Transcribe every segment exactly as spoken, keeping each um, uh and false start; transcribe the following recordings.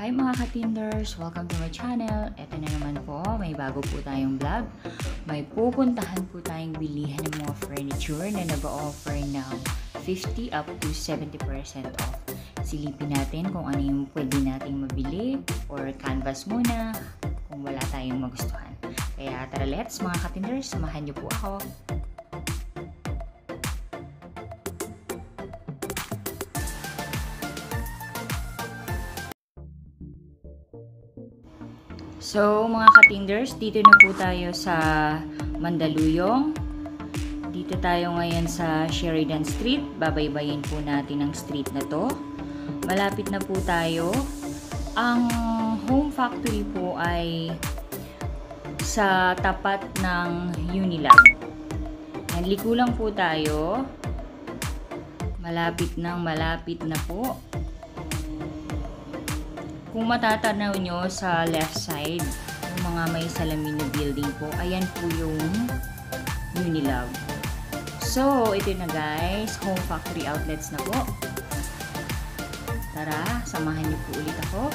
Hi mga ka-Tinders! Welcome to my channel. Ito na naman po, may bago po tayong vlog. May pupuntahan po tayong bilihan ng mga furniture na nag-offer ng fifty up to seventy percent off. Silipin natin kung ano yung pwede nating mabili or canvas muna kung wala tayong magustuhan. Kaya tara let's mga ka-Tinders, samahan niyo po ako. So mga ka-Tinders, dito na po tayo sa Mandaluyong. Dito tayo ngayon sa Sheridan Street. Babaybayin po natin ang street na to. Malapit na po tayo. Ang home factory po ay sa tapat ng Unilab. Liko lang po tayo. Malapit nang malapit na po. Kung matatanaw nyo sa left side, yung mga may salamin na building po, ayan po yung Unilab. So, ito na guys, home factory outlets na po. Tara, samahan niyo po ulit ako.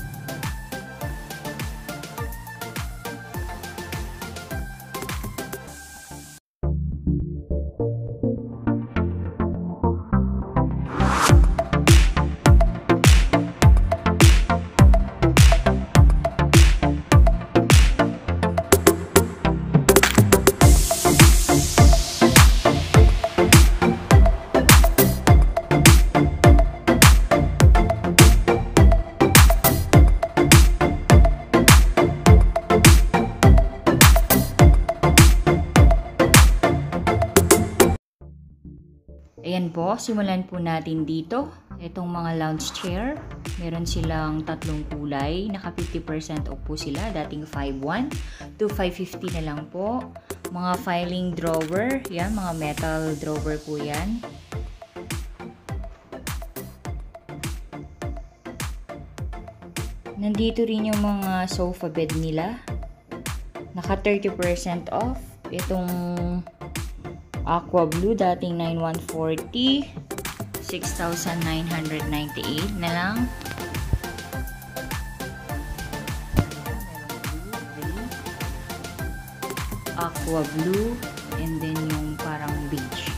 Ayan po, simulan po natin dito. Itong mga lounge chair, meron silang tatlong kulay. Naka fifty percent off po sila. Dating five one to five fifty na lang po. Mga filing drawer, yan, mga metal drawer po yan. Nandito rin yung mga sofa bed nila. Naka thirty percent off. Itong Aqua Blue, dating nine one forty, six thousand nine hundred ninety-eight na lang. Aqua Blue, and then yung parang beige.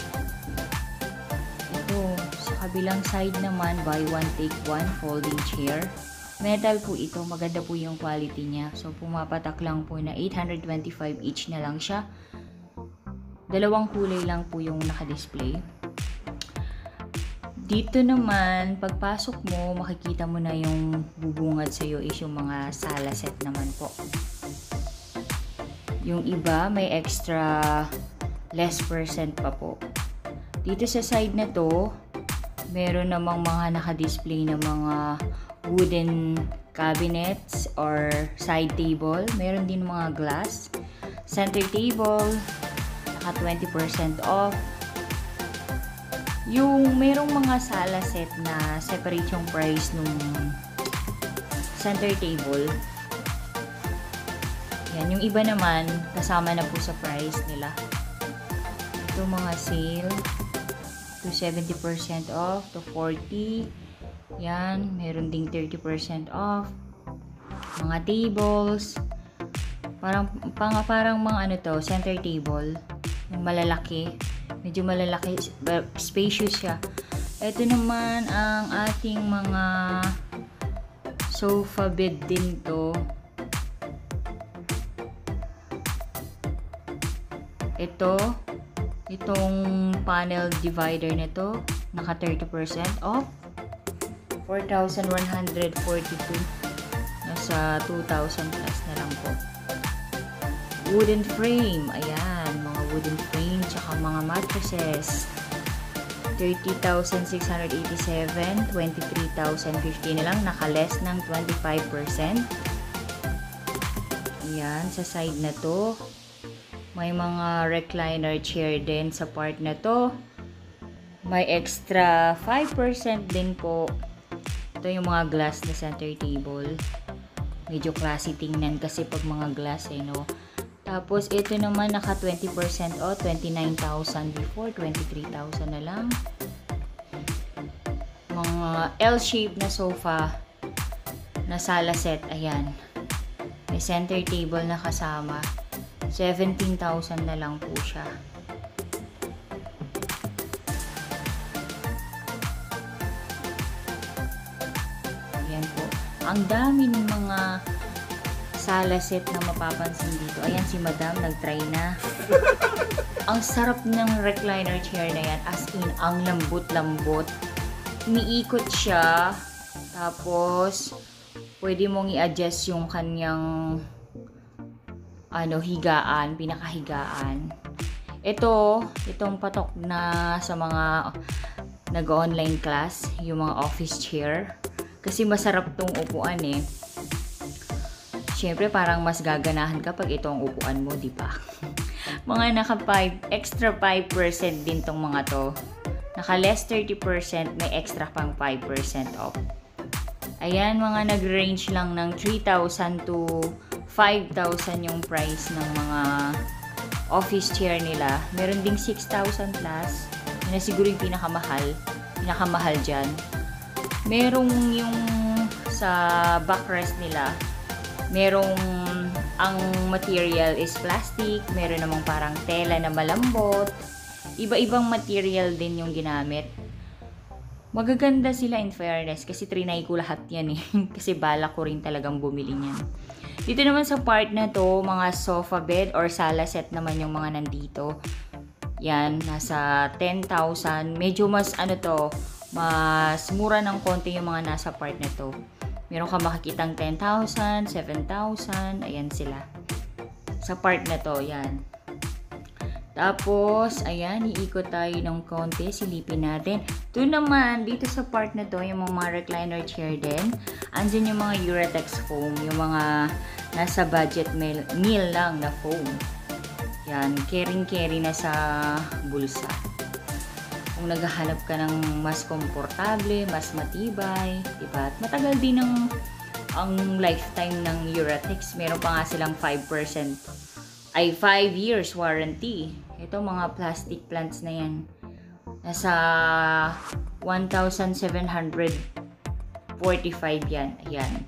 Ito, sa kabilang side naman, buy one take one folding chair. Metal po ito, maganda po yung quality niya. So, pumapatak lang po na eight hundred twenty-five each na lang siya. Dalawang kulay lang po yung naka-display. Dito naman, pagpasok mo, makikita mo na yung bubungad sa'yo is yung mga sala set naman po. Yung iba, may extra less percent pa po. Dito sa side na to, meron namang mga naka-display na mga wooden cabinets or side table. Meron din mga glass. Center table, twenty percent off. Yung merong mga sala set na separate yung price nung center table. Yan, yung iba naman kasama na po sa price nila. Ito mga sale to seventy percent off to forty. Yan, meron ding thirty percent off. Mga tables. Parang pang, parang mga ano to, center table. Yung malalaki, medyo malalaki, spacious siya. Ito naman ang ating mga sofa bed din to. Ito, itong panel divider nito, naka thirty percent off. four thousand one hundred forty-two. Nasa two thousand plus na lang po. Wooden frame, ayan, mga wooden frame, tsaka mga mattresses. thirty thousand six hundred eighty-seven, twenty-three thousand fifty na lang, naka-less ng twenty-five percent. Ayan, sa side na to, may mga recliner chair din sa part na to. May extra five percent din po. Ito yung mga glass na center table. Medyo classy tingnan kasi pag mga glass eh, no? Tapos, ito naman naka twenty percent off, twenty-nine thousand before, twenty-three thousand na lang. Mga L-shape na sofa, na sala set. Ayan. May center table na kasama. seventeen thousand na lang po siya. Ayan po. Ang dami ng mga sala set na mapapansin dito. Ayan si Madam, nag-try na. Ang sarap ng recliner chair na yan. As in, ang lambot-lambot. Umiikot siya. Tapos, pwede mong i-adjust yung kanyang ano, higaan, pinakahigaan. Ito, itong patok na sa mga nag-online class, yung mga office chair. Kasi masarap tong upuan eh. Siyempre, parang mas gaganahan kapag ito ang upuan mo, di ba? Mga naka five, extra five percent din tong mga to. Naka less thirty percent, may extra pang five percent off. Ayan, mga nag-range lang ng three thousand to five thousand yung price ng mga office chair nila. Meron ding six thousand plus. Yun na siguro yung pinakamahal. Pinakamahal dyan. Merong yung sa backrest nila. Merong ang material is plastic. Meron namang parang tela na malambot. Iba-ibang material din yung ginamit. Magaganda sila in fairness kasi trinay ko lahat yan eh. Kasi bala ko rin talagang bumili niyan. Dito naman sa part na to, mga sofa bed or sala set naman yung mga nandito. Yan, nasa ten thousand. Medyo mas ano to, mas mura ng konti yung mga nasa part na to. Meron ka makikitang ten thousand, seven thousand. Ayan sila. Sa part na to, yan. Tapos, ayan, iikot tayo ng konti, silipin natin. Ito naman, dito sa part na to, yung mga recliner chair din. Andyan yung mga Uratex foam, yung mga nasa budget meal, meal lang na foam. Yan, caring-carry na sa bulsa. Kung naghahanap ka ng mas komportable, mas matibay, diba? At matagal din ang, ang lifetime ng Uratex. Meron pa nga silang five percent ay five years warranty. Ito mga plastic plants na yan. Nasa one thousand seven hundred forty-five yan. Ayan.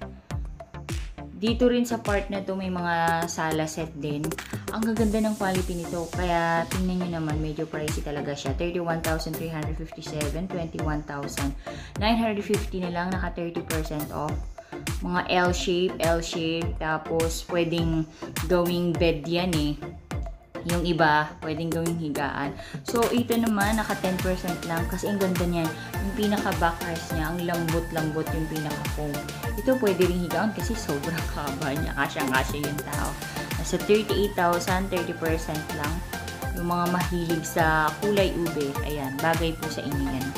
Dito rin sa part na to may mga sala set din. Ang gaganda ng quality nito. Kaya tingnan nyo naman, medyo pricey talaga siya. thirty-one thousand three hundred fifty-seven, twenty-one thousand nine hundred fifty na lang. Naka thirty percent off. Mga L-shape, L-shape. Tapos pwedeng gawing bed yan eh. Yung iba, pwedeng gawing higaan. So, ito naman, naka ten percent lang. Kasi ang ganda niyan. Yung pinaka-backrest niya, ang lambot-lambot yung pinaka-foam. Ito pwede rin higaan kasi sobrang kaba niya. Kasyang-kasya yung tao. Nasa thirty-eight thousand, thirty percent lang. Yung mga mahilig sa kulay ube, ayan, bagay po sa inyo yan.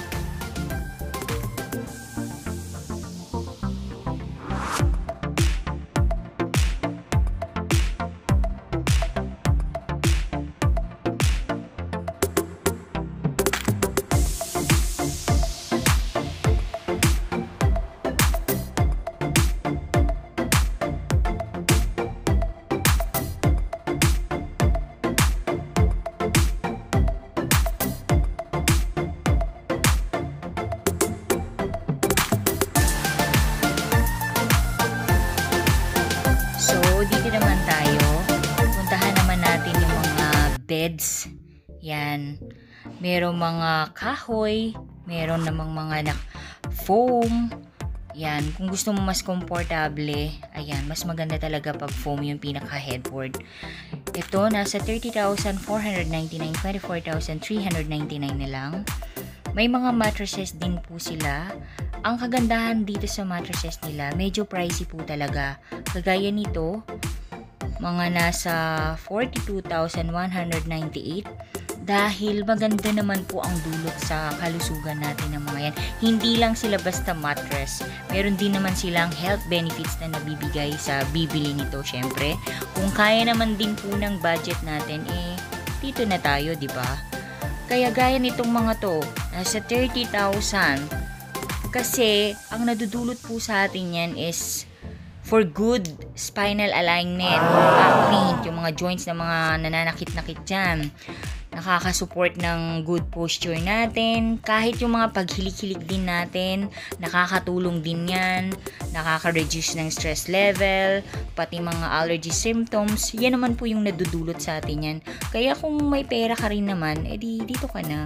Dito naman tayo, puntahan naman natin yung mga beds. Yan. Merong mga kahoy, meron namang mga foam. Yan. Kung gusto mo mas komportable, ayan, mas maganda talaga pag foam yung pinaka-headboard. Ito, nasa thirty thousand four hundred ninety-nine, twenty-four thousand three hundred ninety-nine na lang. May mga mattresses din po sila. Ang kagandahan dito sa mattresses nila, medyo pricey po talaga. Kagaya nito, mga nasa forty-two thousand one hundred ninety-eight. Dahil maganda naman po ang dulot sa kalusugan natin ng mga yan. Hindi lang sila basta mattress. Meron din naman silang health benefits na nabibigay sa bibili nito, syempre. Kung kaya naman din po ng budget natin, eh, dito na tayo, di ba? Kaya gaya nitong mga to, nasa thirty thousand. Kasi, ang nadudulot po sa atin yan is for good spinal alignment, back pain, yung mga joints na mga nananakit-nakit dyan. nakakasupport ng good posture natin. Kahit yung mga paghilik-hilik din natin, nakakatulong din yan. Nakaka-reduce ng stress level, pati mga allergy symptoms. Yan naman po yung nadudulot sa atin yan. Kaya kung may pera ka rin naman, edi dito ka na.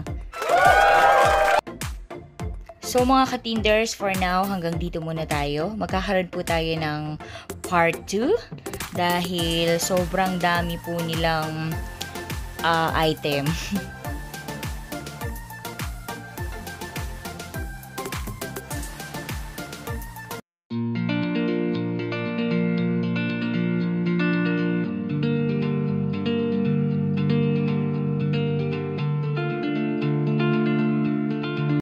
So mga ka-Tinders, for now, hanggang dito muna tayo. Magkakaroon po tayo ng part two dahil sobrang dami po nilang uh, item.